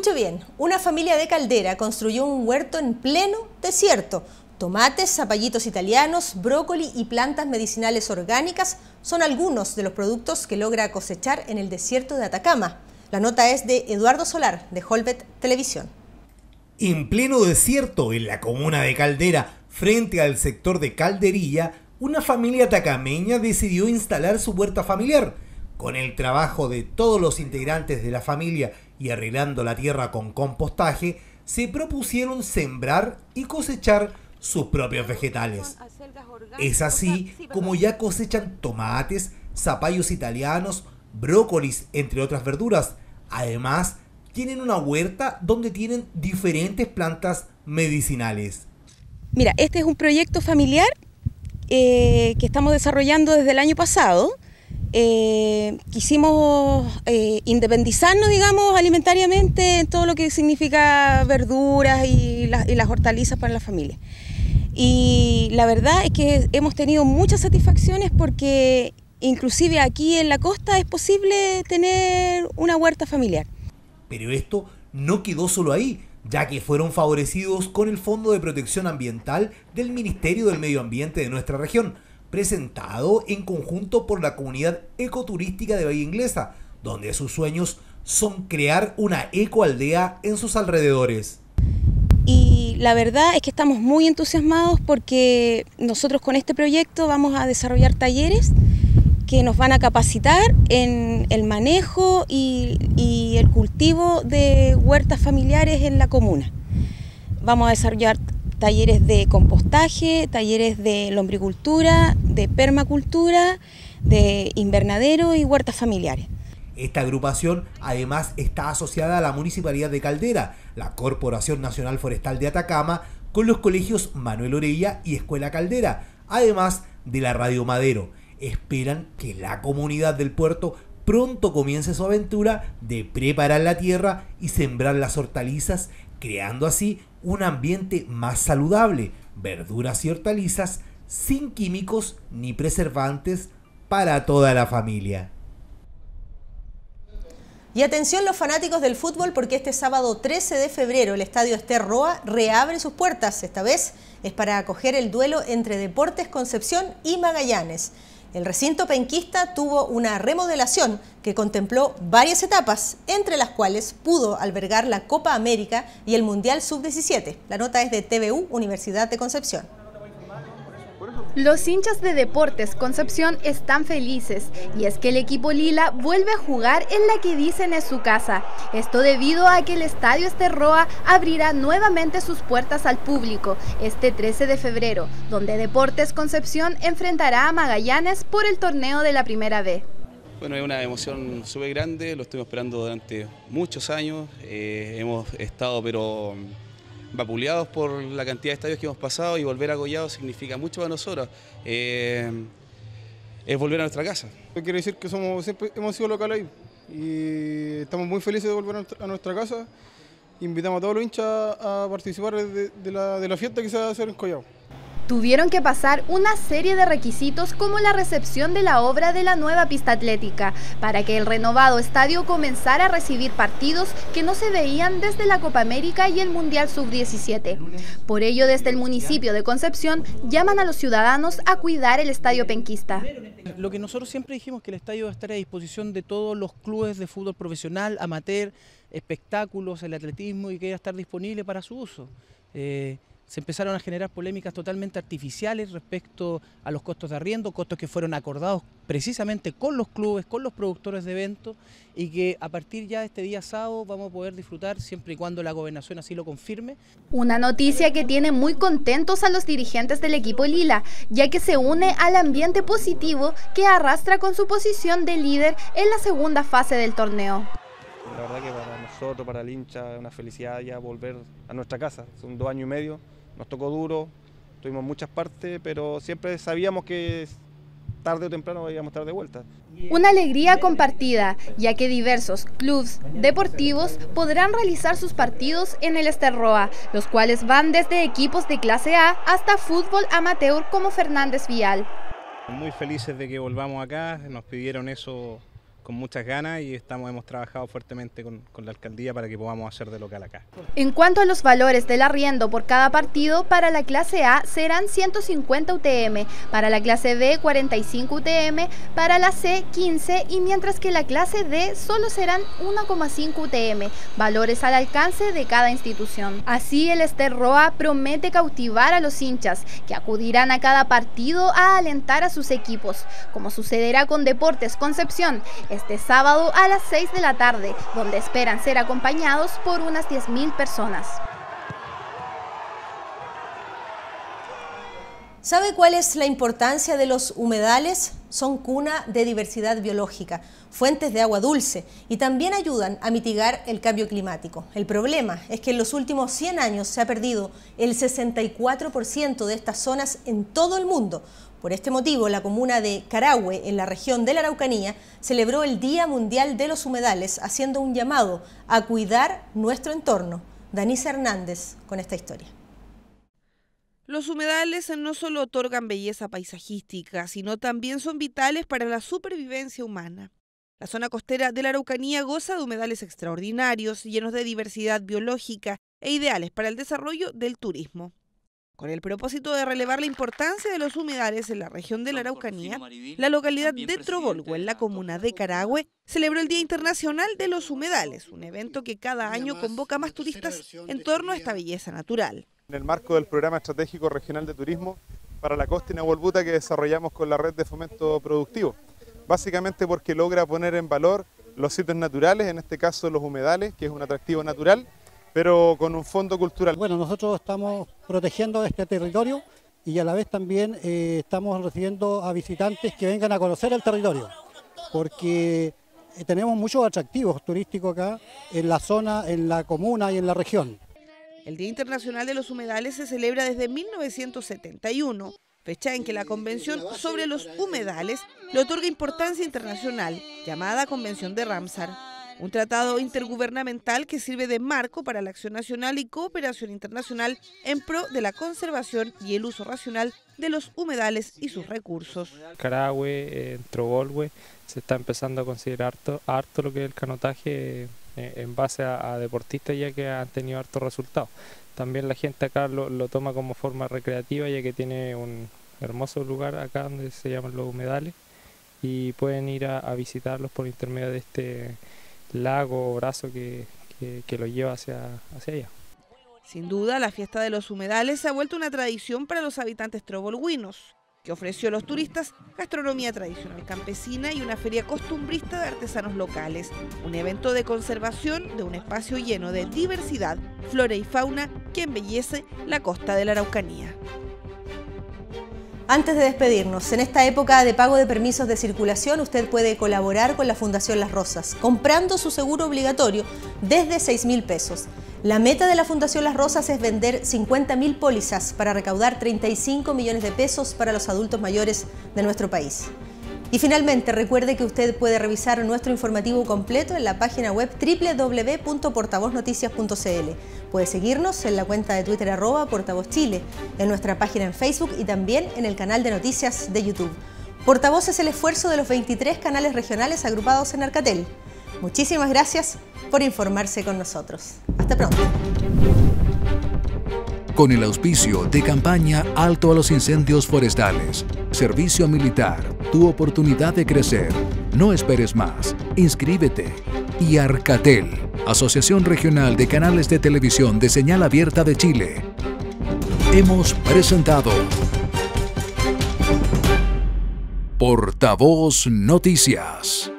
Escuche bien, una familia de Caldera construyó un huerto en pleno desierto. Tomates, zapallitos italianos, brócoli y plantas medicinales orgánicas son algunos de los productos que logra cosechar en el desierto de Atacama. La nota es de Eduardo Solar, de Holbet Televisión. En pleno desierto, en la comuna de Caldera, frente al sector de Calderilla, una familia atacameña decidió instalar su huerta familiar. Con el trabajo de todos los integrantes de la familia y arreglando la tierra con compostaje, se propusieron sembrar y cosechar sus propios vegetales. Es así como ya cosechan tomates, zapallos italianos, brócolis, entre otras verduras. Además, tienen una huerta donde tienen diferentes plantas medicinales. Mira, este es un proyecto familiar que estamos desarrollando desde el año pasado. Quisimos independizarnos, digamos, alimentariamente en todo lo que significa verduras y las hortalizas para la familia. Y la verdad es que hemos tenido muchas satisfacciones porque inclusive aquí en la costa es posible tener una huerta familiar. Pero esto no quedó solo ahí, ya que fueron favorecidos con el Fondo de Protección Ambiental del Ministerio del Medio Ambiente de nuestra región, presentado en conjunto por la comunidad ecoturística de Bahía Inglesa, donde sus sueños son crear una ecoaldea en sus alrededores. Y la verdad es que estamos muy entusiasmados porque nosotros con este proyecto vamos a desarrollar talleres que nos van a capacitar en el manejo y el cultivo de huertas familiares en la comuna. Vamos a desarrollar talleres de compostaje, talleres de lombricultura, de permacultura, de invernadero y huertas familiares. Esta agrupación además está asociada a la Municipalidad de Caldera, la Corporación Nacional Forestal de Atacama, con los colegios Manuel Orella y Escuela Caldera, además de la Radio Madero. Esperan que la comunidad del puerto pronto comience su aventura de preparar la tierra y sembrar las hortalizas, creando así un ambiente más saludable, verduras y hortalizas sin químicos ni preservantes para toda la familia. Y atención los fanáticos del fútbol porque este sábado 13 de febrero el Estadio Ester Roa reabre sus puertas. Esta vez es para acoger el duelo entre Deportes Concepción y Magallanes. El recinto penquista tuvo una remodelación que contempló varias etapas, entre las cuales pudo albergar la Copa América y el Mundial Sub-17. La nota es de TVU Universidad de Concepción. Los hinchas de Deportes Concepción están felices y es que el equipo lila vuelve a jugar en la que dicen es su casa. Esto debido a que el Estadio Ester Roa abrirá nuevamente sus puertas al público este 13 de febrero, donde Deportes Concepción enfrentará a Magallanes por el torneo de la Primera B. Bueno, es una emoción súper grande, lo estuvimos esperando durante muchos años, hemos estado vapuleados por la cantidad de estadios que hemos pasado y volver a Collado significa mucho para nosotros, es volver a nuestra casa. Quiere decir que siempre hemos sido locales ahí y estamos muy felices de volver a nuestra casa. Invitamos a todos los hinchas a participar de la fiesta que se va a hacer en Collado. Tuvieron que pasar una serie de requisitos como la recepción de la obra de la nueva pista atlética para que el renovado estadio comenzara a recibir partidos que no se veían desde la Copa América y el Mundial Sub-17. Por ello, desde el municipio de Concepción llaman a los ciudadanos a cuidar el estadio penquista. Lo que nosotros siempre dijimos que el estadio va a estar a disposición de todos los clubes de fútbol profesional, amateur, espectáculos, el atletismo y que va a estar disponible para su uso. Se empezaron a generar polémicas totalmente artificiales respecto a los costos de arriendo, costos que fueron acordados precisamente con los clubes, con los productores de eventos y que a partir ya de este día sábado vamos a poder disfrutar siempre y cuando la gobernación así lo confirme. Una noticia que tiene muy contentos a los dirigentes del equipo lila, ya que se une al ambiente positivo que arrastra con su posición de líder en la segunda fase del torneo. La verdad que para nosotros, para el hincha, es una felicidad ya volver a nuestra casa. Son 2 años y medio. Nos tocó duro, tuvimos muchas partes, pero siempre sabíamos que tarde o temprano íbamos a estar de vuelta. Una alegría compartida, ya que diversos clubes deportivos podrán realizar sus partidos en el Ester Roa, los cuales van desde equipos de clase A hasta fútbol amateur como Fernández Vial. Muy felices de que volvamos acá, nos pidieron eso muchas ganas y hemos trabajado fuertemente con la alcaldía para que podamos hacer de local acá. En cuanto a los valores del arriendo por cada partido, para la clase A serán 150 UTM, para la clase B 45 UTM, para la C 15 y mientras que la clase D solo serán 1,5 UTM, valores al alcance de cada institución. Así el Ester Roa promete cautivar a los hinchas que acudirán a cada partido a alentar a sus equipos, como sucederá con Deportes Concepción este sábado a las 6 de la tarde, donde esperan ser acompañados por unas 10.000 personas. ¿Sabe cuál es la importancia de los humedales? Son cuna de diversidad biológica, fuentes de agua dulce y también ayudan a mitigar el cambio climático. El problema es que en los últimos 100 años se ha perdido el 64% de estas zonas en todo el mundo. Por este motivo, la comuna de Carahue, en la región de la Araucanía, celebró el Día Mundial de los Humedales, haciendo un llamado a cuidar nuestro entorno. Danisa Hernández con esta historia. Los humedales no solo otorgan belleza paisajística, sino también son vitales para la supervivencia humana. La zona costera de la Araucanía goza de humedales extraordinarios, llenos de diversidad biológica e ideales para el desarrollo del turismo. Con el propósito de relevar la importancia de los humedales en la región de la Araucanía, la localidad de Trobolgo, en la comuna de Carahue, celebró el Día Internacional de los Humedales, un evento que cada año convoca a más turistas en torno a esta belleza natural. En el marco del Programa Estratégico Regional de Turismo para la Costa y Nahuelbuta que desarrollamos con la Red de Fomento Productivo, básicamente porque logra poner en valor los sitios naturales, en este caso los humedales, que es un atractivo natural, pero con un fondo cultural. Bueno, nosotros estamos protegiendo este territorio y a la vez también estamos recibiendo a visitantes que vengan a conocer el territorio, porque tenemos muchos atractivos turísticos acá en la zona, en la comuna y en la región. El Día Internacional de los Humedales se celebra desde 1971, fecha en que la Convención sobre los Humedales le otorga importancia internacional, llamada Convención de Ramsar. Un tratado intergubernamental que sirve de marco para la acción nacional y cooperación internacional en pro de la conservación y el uso racional de los humedales y sus recursos. Carahue, en Trobolgo, se está empezando a considerar harto lo que es el canotaje en base a deportistas ya que han tenido hartos resultados. También la gente acá lo toma como forma recreativa ya que tiene un hermoso lugar acá donde se llaman los humedales y pueden ir a visitarlos por intermedio de este lago o brazo que lo lleva hacia allá. Sin duda, la fiesta de los humedales se ha vuelto una tradición para los habitantes trobolguinos, que ofreció a los turistas gastronomía tradicional campesina y una feria costumbrista de artesanos locales, un evento de conservación de un espacio lleno de diversidad, flora y fauna que embellece la costa de la Araucanía. Antes de despedirnos, en esta época de pago de permisos de circulación, usted puede colaborar con la Fundación Las Rosas, comprando su seguro obligatorio desde 6.000 pesos. La meta de la Fundación Las Rosas es vender 50.000 pólizas para recaudar 35 millones de pesos para los adultos mayores de nuestro país. Y finalmente, recuerde que usted puede revisar nuestro informativo completo en la página web www.portavoznoticias.cl. Puede seguirnos en la cuenta de Twitter @portavozchile, en nuestra página en Facebook y también en el canal de noticias de YouTube. Portavoz es el esfuerzo de los 23 canales regionales agrupados en Arcatel. Muchísimas gracias por informarse con nosotros. Hasta pronto. Con el auspicio de campaña Alto a los Incendios Forestales, Servicio Militar, tu oportunidad de crecer. No esperes más. Inscríbete. Y Arcatel, Asociación Regional de Canales de Televisión de Señal Abierta de Chile. Hemos presentado Portavoz Noticias.